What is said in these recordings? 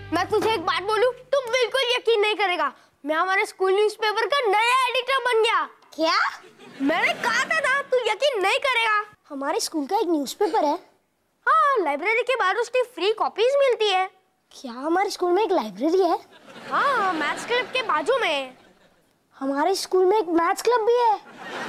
मैं तुझे एक बात बोलूं, तू बिल्कुल यकीन नहीं करेगा, मैं हमारे स्कूल न्यूज़पेपर का नया एडिटर बन गया। क्या? मैंने कहा था ना, तू यकीन नहीं करेगा। हमारे स्कूल का एक न्यूज़पेपर है? हाँ, लाइब्रेरी के बाद उसकी फ्री कॉपीज मिलती है। क्या हमारे स्कूल में एक लाइब्रेरी है? हाँ, मैथ्स क्लब के बाजू में। हमारे स्कूल में एक मैथ्स क्लब भी है।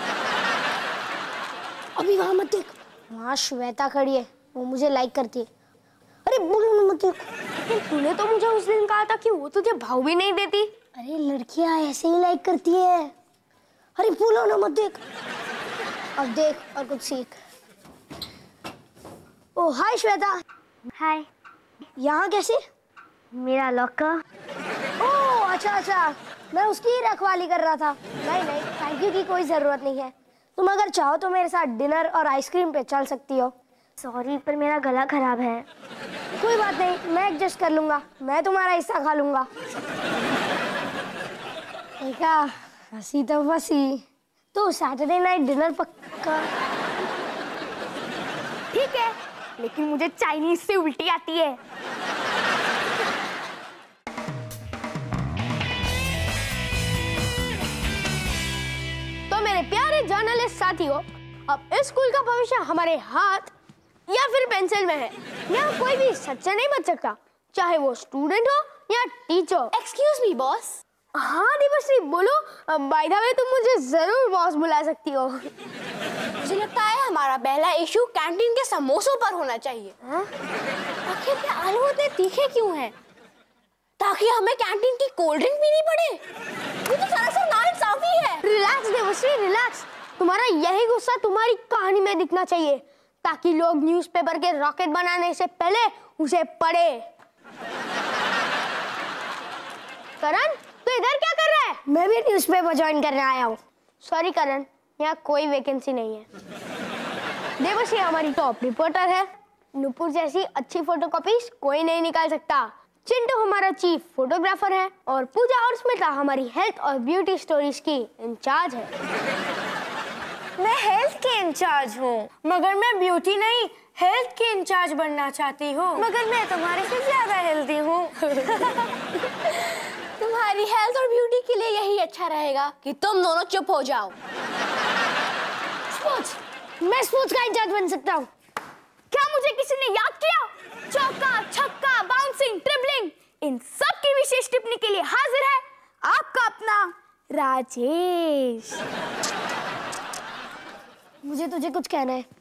अभी वहां मत देख, वहां श्वेता खड़ी है, वो मुझे लाइक करती है। अरे बोलो मत देख। लेकिन तूने तो मुझे उस दिन कहा था कि वो तुझे भाव भी नहीं देती। अरे लड़कियां ऐसे ही लाइक करती है। अरे बोलो ना मत देख। अब देख और कुछ सीख। ओ हाय श्वेता। हाय। यहाँ कैसे? मेरा लॉकर। ओह अच्छा, मैं उसकी ही रखवाली कर रहा था। नहीं थैंक यू की कोई जरूरत नहीं है। तुम अगर चाहो तो मेरे साथ डिनर और आइसक्रीम पे चल सकती हो। सॉरी, पर मेरा गला खराब है। कोई बात नहीं, मैं एडजस्ट कर लूंगा, मैं तुम्हारा हिस्सा खा लूंगा। देखा, हंसी तो फंसी। तो सैटरडे नाइट डिनर पक्का? ठीक है, लेकिन मुझे चाइनीज से उल्टी आती है। तो मेरे प्यारे जर्नलिस्ट साथियों, अब इस स्कूल का भविष्य हमारे हाथ या फिर पेंसिल में है। यहाँ कोई भी सच्चा नहीं बच सकता, चाहे वो स्टूडेंट हो या टीचर। Excuse me boss. हाँ देवश्री, बोलो। बाय द वे, तुम मुझे जरूर बॉस बुला सकती हो। मुझे लगता है हमारा पहला इशू कैंटीन के समोसों पर होना चाहिए। आखिर ये आलू इतने तीखे क्यों हैं? ताकि हमें कैंटीन की कोल्ड ड्रिंक पीनी पड़े। ये तो सरासर नाइंसाफी है। Relax Devshree, relax. तुम्हारा यही गुस्सा तुम्हारी कहानी में दिखना चाहिए, ताकि लोग न्यूज़पेपर के रॉकेट बनाने से पहले उसे पढ़े। करण, तू इधर क्या कर रहा है? मैं भी न्यूज़पेपर ज्वाइन करने आया हूँ। सॉरी करण, यहाँ कोई वैकेंसी नहीं है। देवश्री हमारी टॉप रिपोर्टर है। नुपुर जैसी अच्छी फोटोकॉपीज कोई नहीं निकाल सकता। चिंटू हमारा चीफ फोटोग्राफर है और पूजा और स्मिता हमारी हेल्थ और ब्यूटी स्टोरीज की इंचार्ज है। मैं हेल्थ के इंचार्ज हूँ, मगर मैं ब्यूटी नहीं, हेल्थ के इंचार्ज बनना चाहती हूँ। मगर मैं तुम्हारे से ज्यादा हेल्दी हूँ। तुम्हारी हेल्थ और ब्यूटी के लिए यही अच्छा रहेगा कि तुम दोनों चुप हो जाओ। स्पोर्ट्स, मैं स्पोर्ट्स का इंचार्ज बन सकता हूँ। क्या मुझे किसी ने याद किया? चौका, छक्का, बाउंसिंग, ट्रिबलिंग, इन सब की विशेष टिप्पणी के लिए हाजिर है आपका अपना राजेश। मुझे तुझे कुछ कहना है।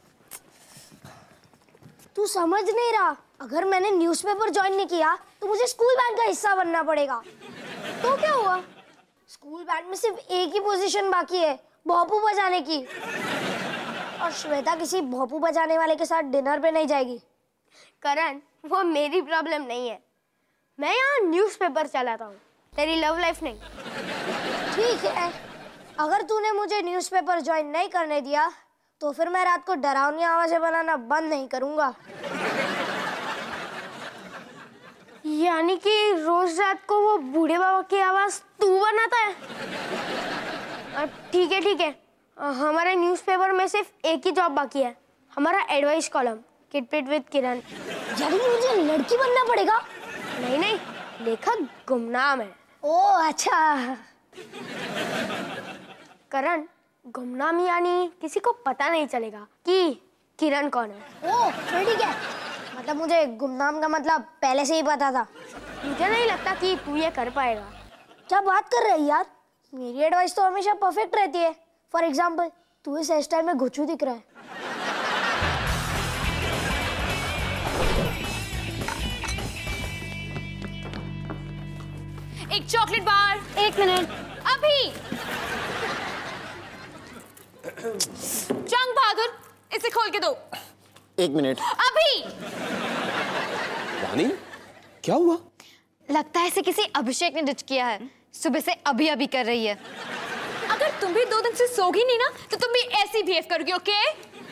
तू समझ नहीं रहा, अगर मैंने न्यूज़पेपर ज्वाइन नहीं किया तो मुझे स्कूल बैंड का हिस्सा बनना पड़ेगा। तो क्या हुआ? स्कूल बैंड में सिर्फ एक ही पोजीशन बाकी है, भोंपू बजाने की। और श्वेता किसी भोंपू बजाने वाले के साथ डिनर पे नहीं जाएगी। करण, वो मेरी प्रॉब्लम नहीं है। मैं यहाँ न्यूज़पेपर चलाता हूँ, तेरी लव लाइफ नहीं। ठीक है, अगर तूने मुझे न्यूज़पेपर ज्वाइन नहीं करने दिया तो फिर मैं रात को डरावनी आवाजें बनाना बंद नहीं करूंगा। यानी कि रोज रात को वो बूढ़े बाबा की आवाज तू बनाता है? ठीक है। हमारे न्यूज़पेपर में सिर्फ एक ही जॉब बाकी है, हमारा एडवाइस कॉलम, किटपिट विद किरण। यानी मुझे लड़की बनना पड़ेगा? नहीं, लेखक गुमनाम है। ओह अच्छा। करण, गुमनाम यानी किसी को पता नहीं चलेगा कि किरण कौन है। ओह ठीक है, मतलब मुझे गुमनाम का मतलब पहले से ही पता था। मुझे नहीं लगता कि तू ये कर पाएगा। क्या बात कर रहे हैं यार, मेरी एडवाइस तो हमेशा परफेक्ट रहती है। फॉर एग्जाम्पल, तू इस हेयर स्टाइल में घुचू दिख रहा है। एक चॉकलेट बार। 1 मिनट। अभी। जंग बहादुर, इसे खोल के दो। 1 मिनट। अभी। रानी, क्या हुआ? लगता है इसे किसी अभिषेक ने डिच किया है। सुबह से अभी कर रही है। अगर तुम भी 2 दिन से सोगी नहीं ना, तो तुम भी ऐसी बिहेव करोगी, ओके?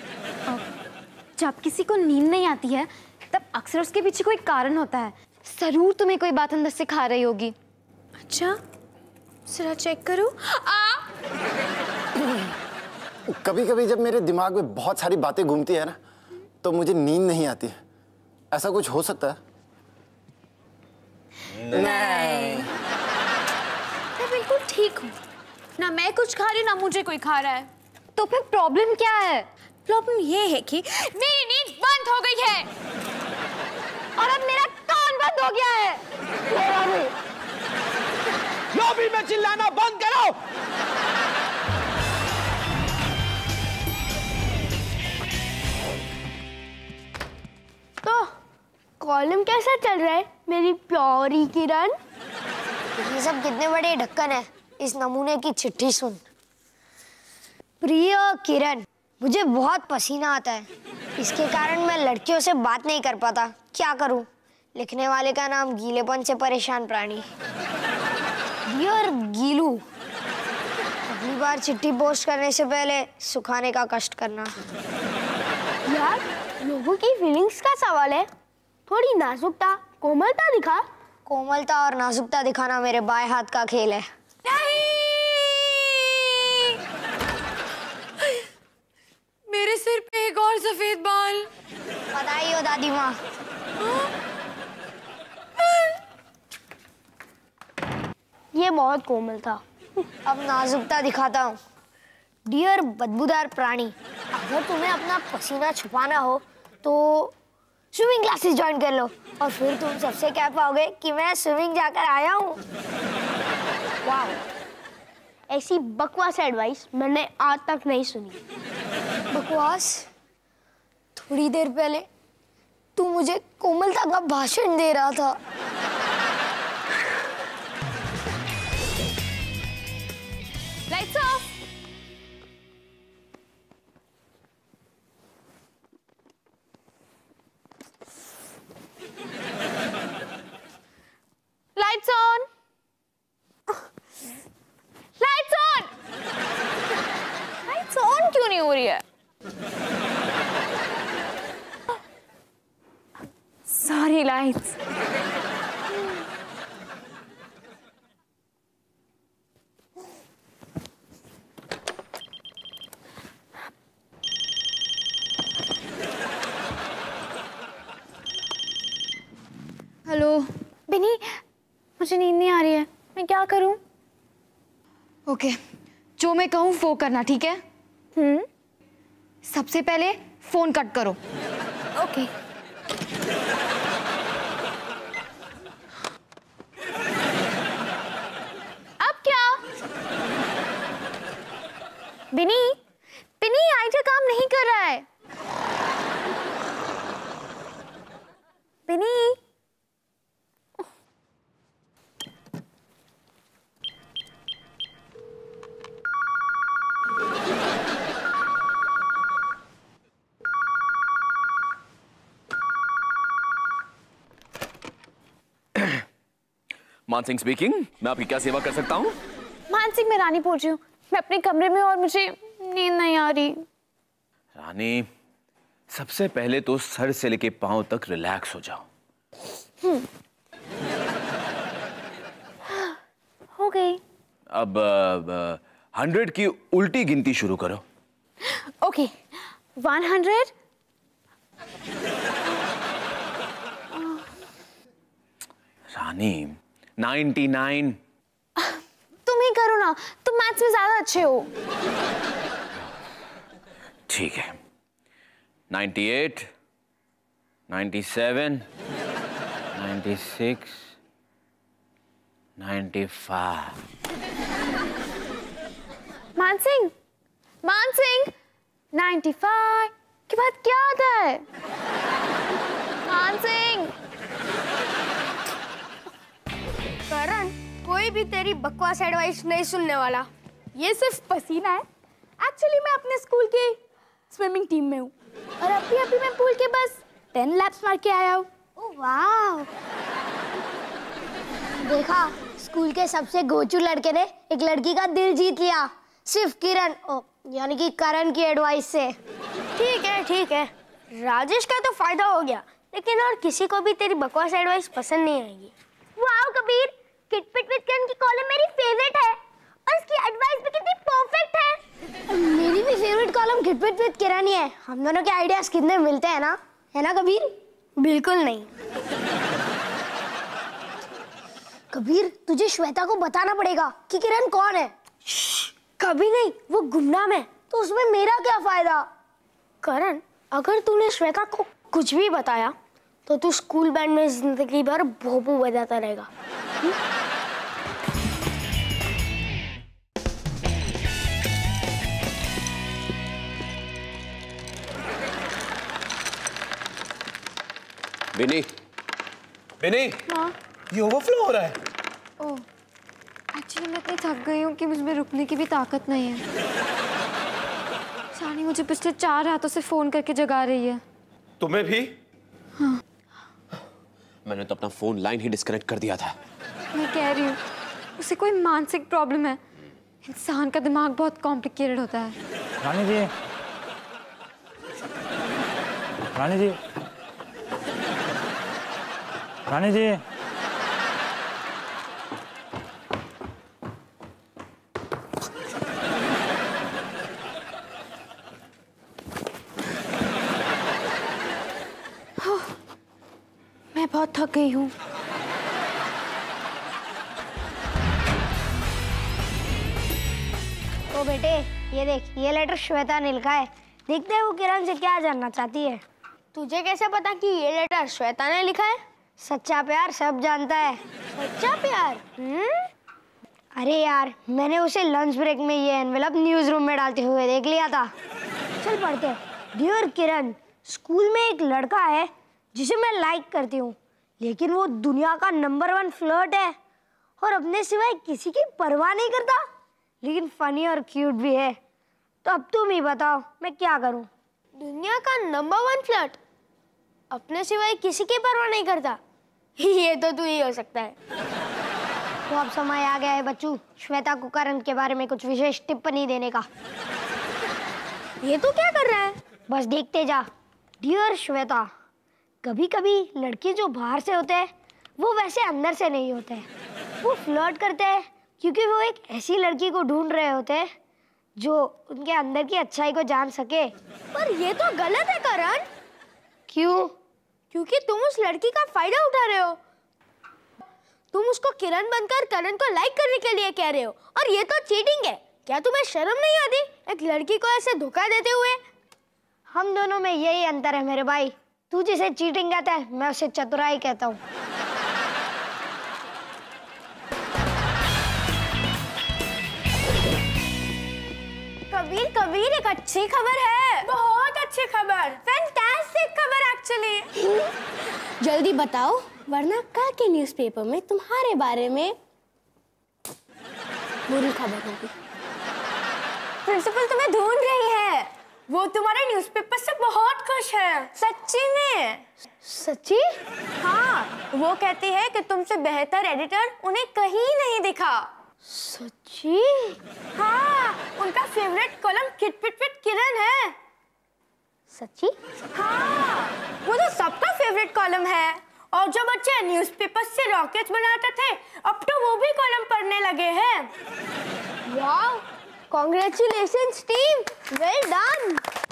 जब किसी को नींद नहीं आती है तब अक्सर उसके पीछे कोई कारण होता है। जरूर तुम्हें कोई बात अंदर से खा रही होगी। अच्छा, जरा चेक करो। कभी कभी जब मेरे दिमाग में बहुत सारी बातें घूमती है ना, तो मुझे नींद नहीं आती है। ऐसा कुछ हो सकता है? नहीं। मैं बिल्कुल ठीक हूँ ना, मैं कुछ खा रही ना मुझे कोई खा रहा है। तो फिर प्रॉब्लम क्या है? प्रॉब्लम ये है कि मेरी नींद बंद हो गई है और अब मेरा कान बंद हो गया है। मेरा भी। लॉबी में चिल्लाना बंद करो। तो कॉलम कैसा चल रहा है मेरी प्यारी किरण? ये सब कितने बड़े ढक्कन है, इस नमूने की चिट्ठी सुन। प्रिय किरण, मुझे बहुत पसीना आता है, इसके कारण मैं लड़कियों से बात नहीं कर पाता। क्या करूं? लिखने वाले का नाम गीलेपन से परेशान प्राणी। डियर गीलू, अगली बार चिट्ठी पोस्ट करने से पहले सुखाने का कष्ट करना। यार, लोगों की फीलिंग्स का सवाल है, थोड़ी नाजुकता कोमलता दिखा। कोमलता और नाजुकता दिखाना मेरे बाएं हाथ का खेल है। नहीं, मेरे सिर पे एक और सफेद बाल। बधाई हो दादी माँ। ये बहुत कोमल था। अब नाजुकता दिखाता हूँ। डियर बदबूदार प्राणी, अगर तुम्हें अपना पसीना छुपाना हो तो स्विमिंग क्लासेस ज्वाइन कर लो और फिर तुम सबसे कह पाओगे कि मैं स्विमिंग जाकर आया हूँ। वाह, ऐसी बकवास एडवाइस मैंने आज तक नहीं सुनी। बकवास? थोड़ी देर पहले तू मुझे कोमलता का भाषण दे रहा था। Lights off. Lights on. Lights on. Lights on क्यों नहीं हो रही है? Sorry lights. हेलो बिनी, मुझे नींद नहीं आ रही है, मैं क्या करूं? ओके, जो मैं कहूँ वो करना, ठीक है? सबसे पहले फोन कट करो। ओके। अब क्या? बिनी, बिनी आईजा काम नहीं कर रहा है। बिनी, मानसिंह स्पीकिंग, मैं आपकी क्या सेवा कर सकता हूँ? मानसिंह, मैं रानी बोल रही हूँ। मैं अपने कमरे में और मुझे नींद नहीं आ रही। रानी, सबसे पहले तो सर से लेके पांव तक रिलैक्स हो जाओ। हो गई। अब 100 की उल्टी गिनती शुरू करो। ओके, 100। रानी, 99। तुम ही करो ना, तुम मैथ्स में ज्यादा अच्छे हो। ठीक है, 98, 97, 96, 95। मानसिंह, मानसिंह, 95 के बाद क्या आता है? मानसिंह, करण, कोई भी तेरी बकवास एडवाइस नहीं सुनने वाला। ये सिर्फ पसीना है। एक्चुअली मैं अपने स्कूल की स्विमिंग टीम में हूँ और अभी मैं पूल के बस 10 लैप्स मार के आया हूँ। ओह वाह! देखा, स्कूल के सबसे गोचू लड़के ने एक लड़की का दिल जीत लिया, सिर्फ किरण यानी कि करण की एडवाइस से। ठीक है, राजेश का तो फायदा हो गया, लेकिन और किसी को भी तेरी बकवास एडवाइस पसंद नहीं आएगी। वाओ कबीर, किटपिट विद किरण की कॉलम मेरी फेवरेट है और इसकी एडवाइस भी कितनी परफेक्ट है। मेरी भी फेवरेट कॉलम किटपिट विद किरण ही है। हम दोनों के आइडियाज कितने मिलते हैं ना, है ना कबीर? बिल्कुल नहीं। कबीर, तुझे श्वेता को बताना पड़ेगा कि किरण कौन है। कभी नहीं, वो गुमनाम है, तो उसमें मेरा क्या फायदा। करण, अगर तूने श्वेता को कुछ भी बताया तो तू स्कूल बैंड में जिंदगी भर भोपू बजाता रहेगा। विनी, विनी, ये ओवरफ्लो हो रहा है। ओह, एक्चुअली मैं इतनी थक गई हूँ कि मुझमें रुकने की भी ताकत नहीं है। सानी मुझे पिछले 4 रातों से फोन करके जगा रही है। तुम्हें भी? हाँ। मैंने तो अपना फोन लाइन ही डिस्कनेक्ट कर दिया था। मैं कह रही हूँ उसे कोई मानसिक प्रॉब्लम है। इंसान का दिमाग बहुत कॉम्प्लिकेटेड होता है। रानी जी, रानी जी, रानी जी, मैं बहुत थक गई हूँ। तो बेटे, ये देख, ये लेटर श्वेता ने लिखा है। देखते हैं वो किरण से क्या जानना चाहती है। तुझे कैसे पता कि ये लेटर श्वेता ने लिखा है? सच्चा प्यार सब जानता है। सच्चा प्यार? अरे यार, मैंने उसे लंच ब्रेक में ये एनवेलप न्यूज रूम में डालते हुए देख लिया था। चल पढ़ते हैं। डियर किरण, स्कूल में एक लड़का है जिसे मैं लाइक करती हूँ, लेकिन वो दुनिया का नंबर 1 फ्लर्ट है और अपने सिवाय किसी की परवाह नहीं करता, लेकिन फनी और क्यूट भी है। तो अब तुम ही बताओ, मैं क्या करूं? दुनिया का नंबर 1 फ्लर्ट, अपने सिवाय किसी की परवाह नहीं करता, ये तो तू ही हो सकता है। तो अब समय आ गया है बच्चों, श्वेता को करण के बारे में कुछ विशेष टिप्पणी देने का। ये तो क्या कर रहा है? बस देखते जा। डियर श्वेता, कभी कभी लड़के जो बाहर से होते हैं वो वैसे अंदर से नहीं होते हैं। वो फ्लर्ट करते हैं क्योंकि वो एक ऐसी लड़की को ढूंढ रहे होते हैं जो उनके अंदर की अच्छाई को जान सके। पर ये तो गलत है करण। क्यों? क्योंकि तुम उस लड़की का फायदा उठा रहे हो। तुम उसको किरण बनकर करण को लाइक करने के लिए कह रहे हो, और ये तो चीटिंग है। क्या तुम्हें शर्म नहीं आती एक लड़की को ऐसे धोखा देते हुए? हम दोनों में यही अंतर है मेरे भाई। तू जिसे चीटिंग कहता है, मैं उसे चतुराई कहता हूँ। कबीर, कबीर, एक अच्छी खबर है। बहुत अच्छी खबर, फैंटास्टिक खबर एक्चुअली। जल्दी बताओ, वरना कल के न्यूज़पेपर में तुम्हारे बारे में बुरी खबर होगी। प्रिंसिपल तुम्हें ढूंढ रही है। वो तुम्हारे न्यूज़पेपर से बहुत खुश है। सच्ची में? सच्ची? हाँ, वो कहती है कि तुमसे बेहतर एडिटर उन्हें कहीं नहीं दिखा। सच्ची? हाँ, उनका फेवरेट कॉलम किट पिट पिट किरण है। सच्ची? हाँ, वो तो सबका फेवरेट कॉलम है। और जो बच्चे न्यूज़पेपर से रॉकेट्स बनाते थे, अब तो वो भी कॉलम पढ़ने लगे हैं। वाह, कांग्रेचुलेशंस टीम, वेल डन।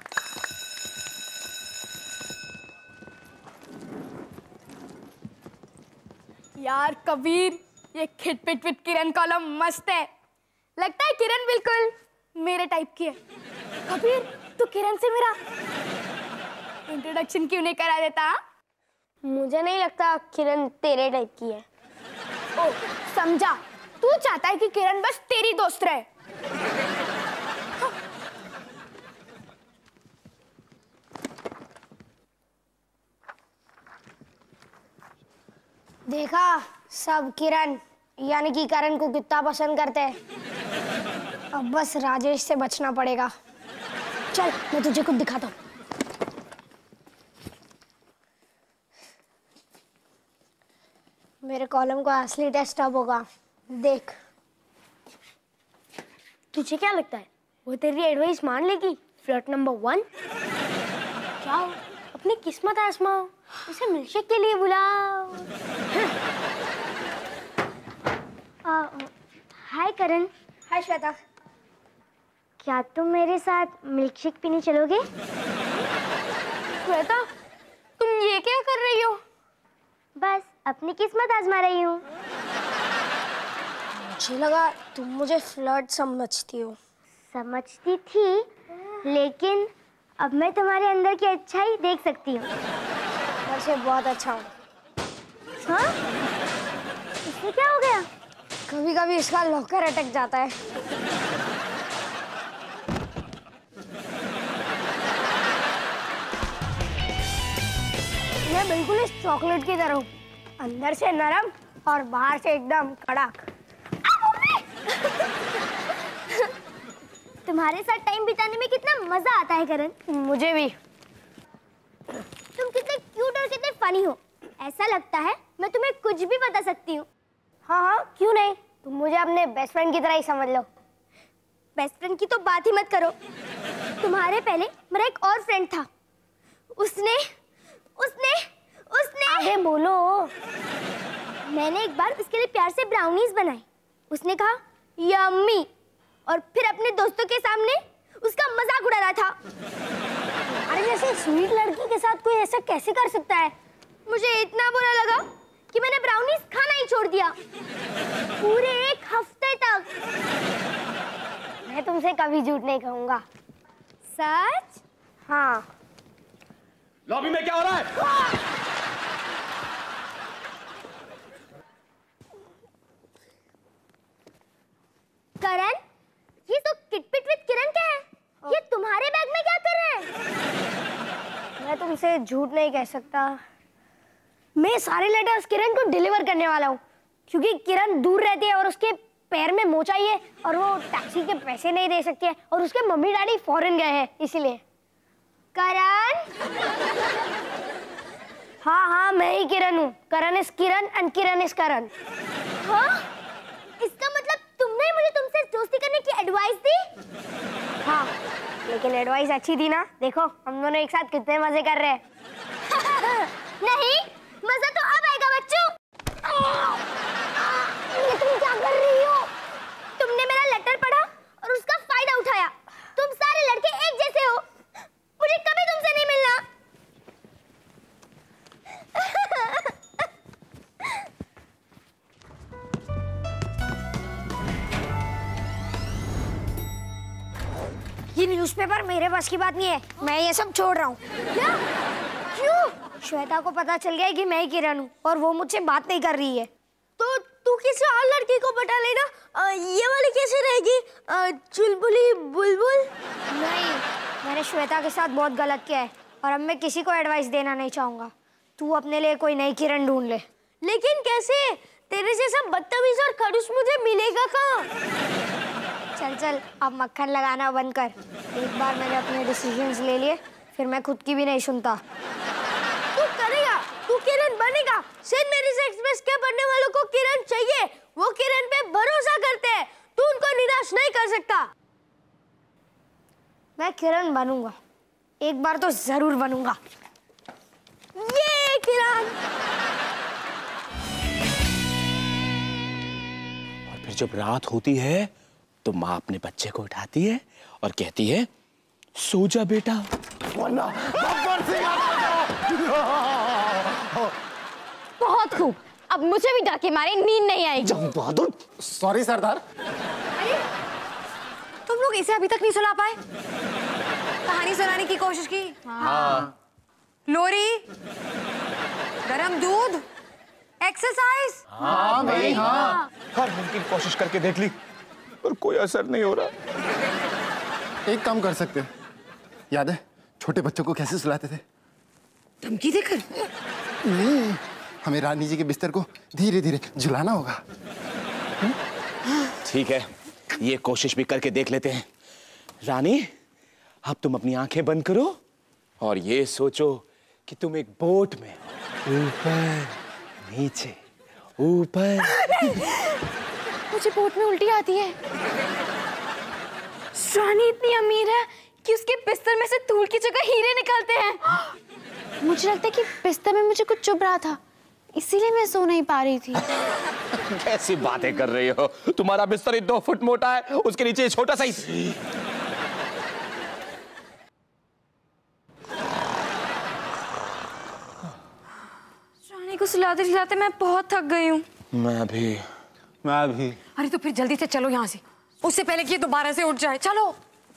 यार कबीर, ये खिट पिट पिट किरण कॉलम मस्त है। लगता है किरण बिल्कुल मेरे टाइप की है। कबीर, तू किरण से मेरा इंट्रोडक्शन क्यों नहीं करा देता? मुझे नहीं लगता किरण तेरे टाइप की है। ओ, समझा। तू चाहता है कि किरण बस तेरी दोस्त रहे। देखा, सब किरण यानी कि करण को कितना पसंद करते हैं। अब बस राजेश से बचना पड़ेगा। चल, मैं तुझे खुद दिखाता हूँ। मेरे कॉलम का असली टेस्ट अब होगा, देख। तुझे क्या लगता है वो तेरी एडवाइस मान लेगी? Flirt number 1? जाओ, अपनी किस्मत आजमाओ, उसे मिल्कशेक के लिए बुलाओ। हाय करण। हाय श्वेता। क्या तुम मेरे साथ मिल्कशेक पीने चलोगे? श्वेता, तुम ये क्या कर रही हो? बस अपनी किस्मत आजमा रही हूँ। मुझे लगा तुम मुझे फ्लर्ट समझती हो। समझती थी, लेकिन अब मैं तुम्हारे अंदर की अच्छाई देख सकती हूँ। वैसे बहुत अच्छा हूँ। हाँ? इससे क्या हो गया? कभी कभी इसका लॉकर अटक जाता है। मैं बिल्कुल इस चॉकलेट की तरह हूँ, अंदर से नरम और बाहर से एकदम कड़क। तुम्हारे साथ टाइम बिताने में कितना मजा आता है करण। मुझे भी। तुम कितने क्यूट और कितने फनी हो। ऐसा लगता है मैं तुम्हें कुछ भी बता सकती हूँ। हाँ हाँ, क्यों नहीं, तुम मुझे अपने बेस्ट फ्रेंड की तरह ही समझ लो। बेस्ट फ्रेंड की तो बात ही मत करो। तुम्हारे पहले मेरा एक और फ्रेंड था। उसने उसने उसने आगे बोलो। मैंने एक बार उसके लिए प्यार से ब्राउनीज बनाई। उसने कहा यम्मी, और फिर अपने दोस्तों के सामने उसका मजाक उड़ा रहा था। अरे जैसे स्वीट लड़की के साथ कोई ऐसा कैसे कर सकता है? मुझे इतना बुरा लगा कि मैंने ब्राउनीज खाना ही छोड़ दिया, पूरे एक हफ्ते तक। मैं तुमसे कभी झूठ नहीं कहूंगा। सच? हाँ। लॉबी में क्या हो रहा है? करण, ये तो किटपिट विद किरण क्या है? ये तुम्हारे बैग में क्या कर रहे हैं? मैं तुमसे झूठ नहीं कह सकता। मैं सारे लेटर्स किरण को डिलीवर करने वाला हूँ, क्योंकि किरण दूर रहती है और उसके पैर में मोच आई है और वो टैक्सी के पैसे नहीं दे सकती है और उसके मम्मी डैडी फॉरेन गए हैं, इसीलिए। करण? हाँ हाँ, मैं ही किरण हूँ। Karan is Kiran and Kiran is Karan. हाँ? इसका मतलब तुमने मुझे तुमसे दोस्ती करने की एडवाइस दी? हाँ, लेकिन एडवाइस अच्छी थी ना। देखो हम दोनों एक साथ कितने मजे कर रहे हैं। नहीं, मजा तो अब आएगा बच्चों। ये तुम क्या कर रही हो? तुमने मेरा लेटर पढ़ा और उसका फायदा उठाया। तुम सारे लड़के एक जैसे हो। मुझे कभी तुमसे नहीं मिलना। ये न्यूज़पेपर मेरे बस की बात नहीं है। मैं ये सब छोड़ रहा हूँ। क्या? क्यों? श्वेता को पता चल गया है कि मैं ही किरण हूँ और वो मुझसे बात नहीं कर रही है। तो तू किसी और लड़की को बता लेना। ये वाली कैसे रहेगी? चुलबुली बुलबुल? नहीं, मैंने श्वेता के साथ बहुत गलत किया है और अब मैं किसी को एडवाइस देना नहीं चाहूंगा। तू अपने लिए कोई नई किरण ढूंढ ले। लेकिन कैसे? तेरे जैसा बदतमीज और खड़ूस मुझे मिलेगा कहाँ? चल चल, अब मक्खन लगाना बंद कर। एक बार मैंने अपने डिसीजंस ले लिए, फिर मैं खुद की भी नहीं सुनता। तू करेगा, तू किरण बनेगा। सेंट मैरीज एक्सप्रेस के पढ़ने वालों को किरण चाहिए। वो किरण पे भरोसा करते हैं। तू उनको निराश नहीं कर सकता। मैं किरण बनूंगा, एक बार तो जरूर बनूंगा। ये किरण। और फिर जब रात होती है तो माँ अपने बच्चे को उठाती है और कहती है सो जा बेटा। बहुत खूब, अब मुझे भी डर के मारे नींद नहीं आएगी। बहादुर, सॉरी सरदार। अरे तुम लोग इसे अभी तक नहीं सुना पाए? कहानी सुनाने की कोशिश की। हाँ। लोरी, गरम दूध, एक्सरसाइज। हाँ भाई हाँ। हर मुमकिन कोशिश करके देख ली पर कोई असर नहीं हो रहा। एक काम कर सकते हैं, याद है छोटे बच्चों को कैसे सुलाते थे? धमकी देकर? नहीं, हमें रानी जी के बिस्तर को धीरे धीरे झुलाना होगा। ठीक है, ये कोशिश भी करके देख लेते हैं। रानी, अब तुम अपनी आंखें बंद करो और ये सोचो कि तुम एक बोट में ऊपर नीचे ऊपर। मुझे बोट में उल्टी आती है। रानी इतनी अमीर है कि उसके बिस्तर में से धूल की जगह हीरे निकलते हैं। मुझे लगता है कि बिस्तर में मुझे कुछ चुभ रहा था, इसीलिए मैं सो नहीं पा रही थी। कैसी बातें कर रही हो? तुम्हारा बिस्तर ही 2 फुट मोटा है, उसके नीचे छोटा सा ही। रानी को सुलाते सुलाते मैं बहुत थक गई हूँ। मैं भी। मैं भी। अरे तो फिर जल्दी से चलो यहाँ से, उससे पहले कि ये दोबारा से उठ जाए। चलो।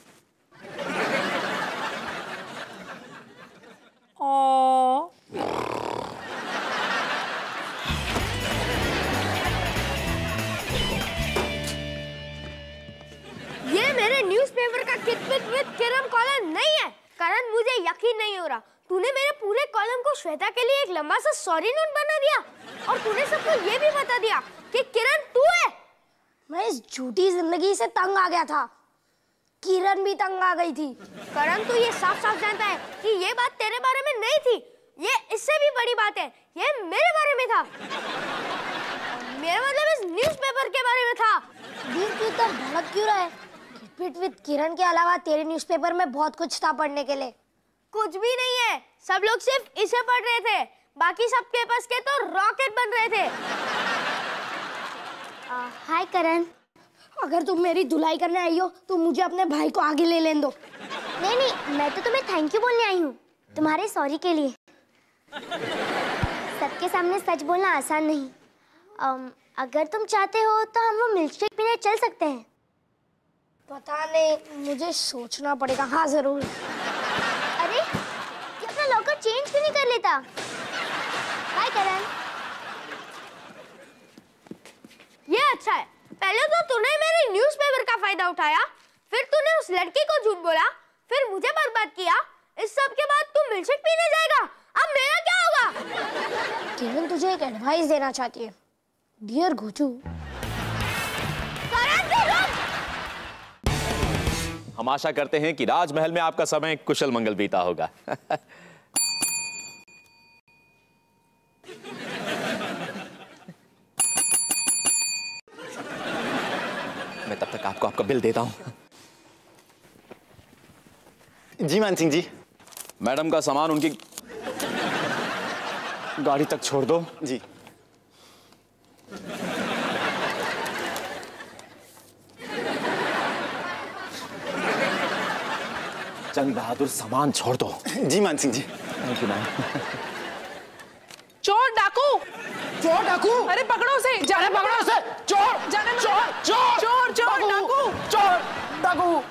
ये मेरे न्यूज़पेपर का किटपिट विद किरण कॉलम नहीं है। करण, मुझे यकीन नहीं हो रहा, तूने मेरे पूरे कॉलम को श्वेता के लिए एक लंबा सा सॉरी नोट बना दिया और तूने सबको ये भी बता दिया कि किरण तू है। मैं इस झूठी जिंदगी से तंग आ गया था, किरण भी तंग आ गई थी। करण, तू ये साफ साफ जानता है कि ये बात तेरे बारे में नहीं थी, ये इससे भी बड़ी बात है, ये मेरे बारे में था। मेरा मतलब इस न्यूज़पेपर के बारे में था। दिल की तरह भड़क क्यों रहा है? किटपिट विद किरण के अलावा तेरे न्यूज़पेपर में बहुत कुछ था पढ़ने के लिए। कुछ भी नहीं है, सब लोग सिर्फ इसे पढ़ रहे थे, बाकी सब पेपर्स के तो रॉकेट बन रहे थे। हाय करण, अगर तुम मेरी धुलाई करने आई हो तो मुझे अपने भाई को आगे ले लेने दो। नहीं नहीं, मैं तो तुम्हें थैंक यू बोलने आई हूँ, तुम्हारे सॉरी के लिए। सबके सामने सच बोलना आसान नहीं। अगर तुम चाहते हो तो हम वो मिल्कशेक पीने चल सकते हैं। पता नहीं, मुझे सोचना पड़ेगा। हाँ जरूर। अरे ये अपना लॉकर चेंज क्यों नहीं कर लेता? बाय करण। ये अच्छा है, पहले तो तूने मेरे न्यूज़पेपर का फायदा उठाया, फिर तूने उस लड़की को झूठ बोला, फिर मुझे बर्बाद किया। इस सब के बाद तू मिल्कशेक पीने जाएगा, अब मेरा क्या होगा? किरण तुझे एक एडवाइस देना चाहती है। डियर घोचू। हम आशा करते हैं कि राजमहल में आपका समय कुशल मंगल बीता होगा। मैं तब तक आपको आपका बिल देता हूं। जी मान सिंह जी। मैडम का सामान उनकी गाड़ी तक छोड़ दो। जी। जंग बहादुर, सामान छोड़ दो। जी Maan Singh ji. Thank you ma'am. चोर डाकू, चोर डाकू, अरे पकड़ो उसे, जाने पकड़ो उसे। चोर जाने चोर चोर चोर चोर डाकू, चोर डाकू।